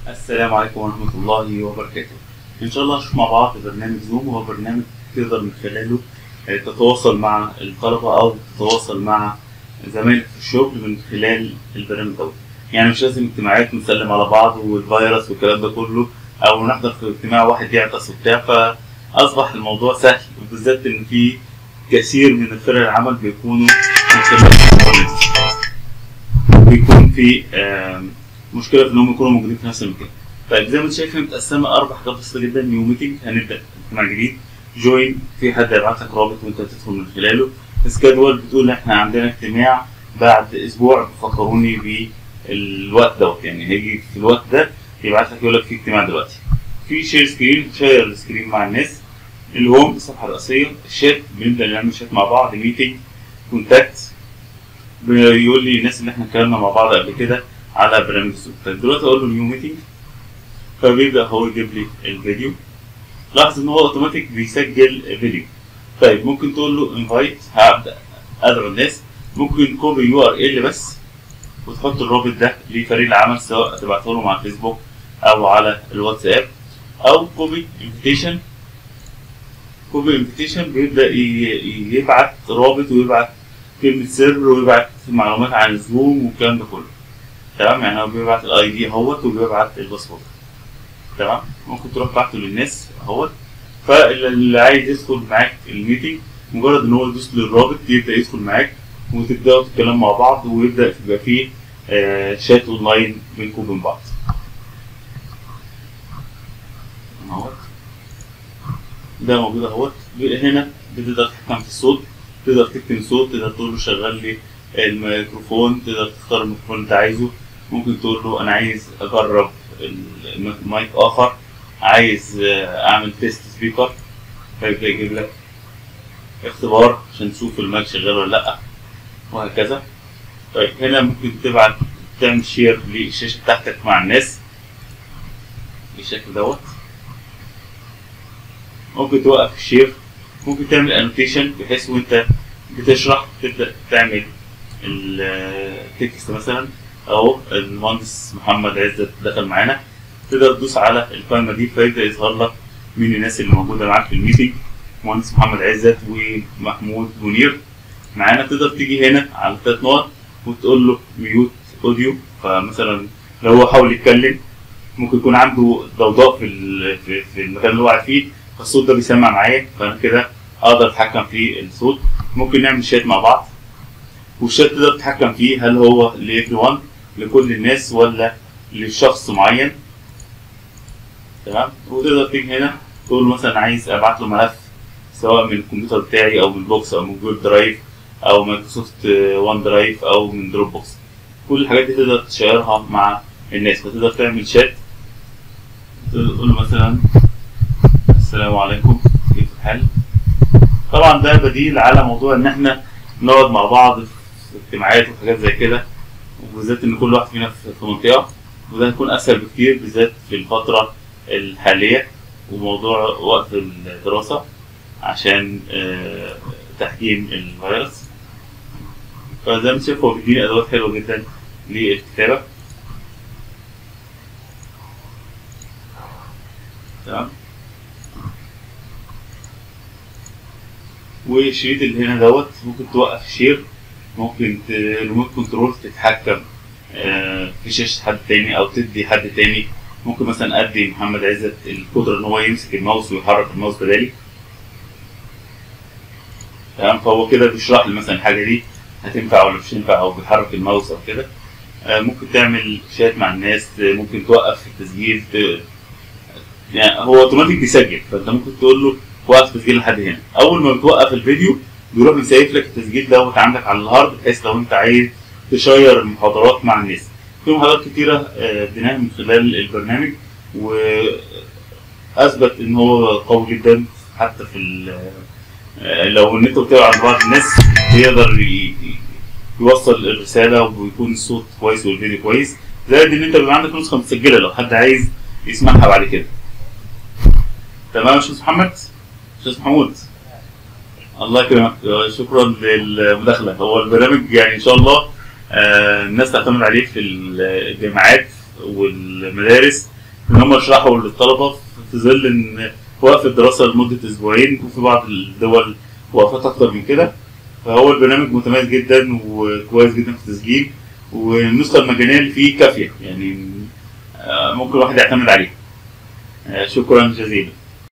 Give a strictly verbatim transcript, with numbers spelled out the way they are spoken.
السلام عليكم ورحمة الله وبركاته. إن شاء الله هنشوف مع بعض برنامج زوم. هو برنامج تقدر من خلاله آه، تتواصل مع الطلبة أو تتواصل مع زمايلك في الشغل من خلال البرنامج دوت. يعني مش لازم اجتماعات نسلم على بعض والفيروس والكلام ده كله، أو نحضر في اجتماع واحد يعطس وبتاع، فأصبح الموضوع سهل، وبالذات إن في كثير من فرق العمل بيكونوا من خلال الإنترنت. بيكون في آم، مشكله في انهم يكونوا موجودين في نفس المكان. طيب زي ما انت شايف هي متقسمه اربع حاجات بسيطه جدا. نيو ميتنج، هنبدا اجتماع جديد. جوين، في حد هيبعت لك رابط وانت تدخل من خلاله. سكادول، بتقول احنا عندنا اجتماع بعد اسبوع، فكروني بالوقت دوت، يعني هيجي في الوقت ده يبعت لك يقول لك في اجتماع دلوقتي. في شير سكرين، شير السكرين مع الناس. الهوم، الصفحه الرئيسيه. الشات، بنبدا نعمل شات مع بعض. ميتنج. كونتاكت، بيقول لي الناس اللي احنا اتكلمنا مع بعض قبل كده على برنامج زوم. طيب دلوقتي اقول له نيو ميتنج، فبيبدا هو يجيب لي الفيديو. لاحظ ان هو اوتوماتيك بيسجل فيديو. طيب ممكن تقول له انفايت، هبدا ادعو الناس. ممكن كوبي يو ار ال بس وتحط الرابط ده لفريق العمل، سواء تبعته لهم على الفيسبوك او على الواتساب، او كوبي انفيتيشن. كوبي انفيتيشن بيبدا ي- يبعت رابط ويبعت كلمة سر ويبعت معلومات عن الزوم والكلام ده كله. تمام، يعني هو بيبعت الاي دي اهوت وبيبعت الباسورد. تمام، ممكن تروح بعته للناس اهوت. فاللي عايز يدخل معاك الميتنج، مجرد ان هو يدوس للرابط يبدا يدخل معاك وتبداوا تتكلموا مع بعض، ويبدا يبقى فيه آه شات اونلاين بينكم وبين بعض. اهوت ده موجود اهوت. هنا بتقدر تتحكم في الصوت، تقدر تكتم صوت، تقدر تقول له شغل لي الميكروفون، تقدر تختار الميكروفون اللي انت عايزه. ممكن تقول له انا عايز اجرب المايك اخر، عايز آه، اعمل تيست سبيكر، فيبدا يجيب لك اختبار عشان تشوف المايك شغال ولا لا، وهكذا. طيب هنا ممكن تبعت تعمل شير للشاشه بتاعتك مع الناس بالشكل دوت. ممكن توقف الشير. ممكن تعمل انوتيشن، بحيث وانت بتشرح تبدا تعمل التكست مثلا. اهو المهندس محمد عزت دخل معانا، تقدر تدوس على القائمه دي فيبدا يظهر لك مين الناس اللي موجوده معاك في الميتنج. مهندس محمد عزت ومحمود منير معانا. تقدر تيجي هنا على الثلاث نقط وتقول له ميوت اوديو. فمثلا لو هو حاول يتكلم، ممكن يكون عنده ضوضاء في ال- في في المكان اللي هو قاعد فيه، فالصوت ده بيسمع معايا، فانا كده اقدر اتحكم في الصوت. ممكن نعمل شات مع بعض، والشات تقدر تتحكم فيه هل هو لإيفري ون، لكل الناس، ولا لشخص معين. تمام، وتقدر تيجي هنا تقول له مثلا عايز ابعت له ملف، سواء من الكمبيوتر بتاعي او من بوكس او من جوجل درايف او مايكروسوفت وان درايف او من دروب بوكس. كل الحاجات دي تقدر تشيرها مع الناس. فتقدر تعمل شات، تقول له مثلا السلام عليكم كيف الحال. طبعا ده بديل على موضوع ان احنا نقعد مع بعض في اجتماعات وحاجات زي كده، وبالذات ان كل واحد فينا في في منطقه، وده هيكون اسهل بكتير بالذات في الفتره الحاليه وموضوع وقت الدراسه، عشان آه، تحجيم الفيروس. فزي ما انت شايف هو بيديني ادوات حلوه جدا للكتابه. تمام، والشريط اللي هنا دوت ممكن توقف الشير. ممكن ريموت كنترول تتحكم آه، في شاشة حد تاني أو تدي حد تاني. ممكن مثلا أدي محمد عزت القدرة إن هو يمسك الماوس ويحرك الماوس بدالي. تمام، فهو كده بيشرح لي مثلا الحاجة دي هتنفع ولا مش هتنفع، أو بيحرك الماوس أو كده. آه، ممكن تعمل شات مع الناس. آه، ممكن توقف التسجيل. ت- يعني هو اوتوماتيك بيسجل، فانت ممكن تقول له وقف تسجيل لحد هنا. اول ما بتوقف الفيديو بيروح مسيف لك التسجيل دوت عندك على الهارد، بحيث لو انت عايز تشير المحاضرات مع الناس. في محاضرات كتيره آه، اديناها من خلال البرنامج، واثبت ان هو قوي جدا. حتى في ال- آه، لو النت بتاعه عند بعض الناس بيقدر ي- ي- يوصل الرساله ويكون الصوت كويس والفيديو كويس. زائد ان انت بيبقى عندك نسخه متسجله لو حد عايز يسمعها بعد كده. تمام يا استاذ محمد، استاذ محمود، الله يكرمك. آه، شكرا للمداخله. هو البرنامج يعني ان شاء الله آه، الناس تعتمد عليه في الجامعات والمدارس ان هم يشرحوا للطلبه في ظل ان وقف الدراسه لمده اسبوعين، وفي بعض الدول وقفات اكتر من كده. فهو البرنامج متميز جدا وكويس جدا في التسجيل، والنسخه المجانيه اللي فيه كافيه، يعني آه، ممكن الواحد يعتمد عليها. آه، شكرا جزيلا.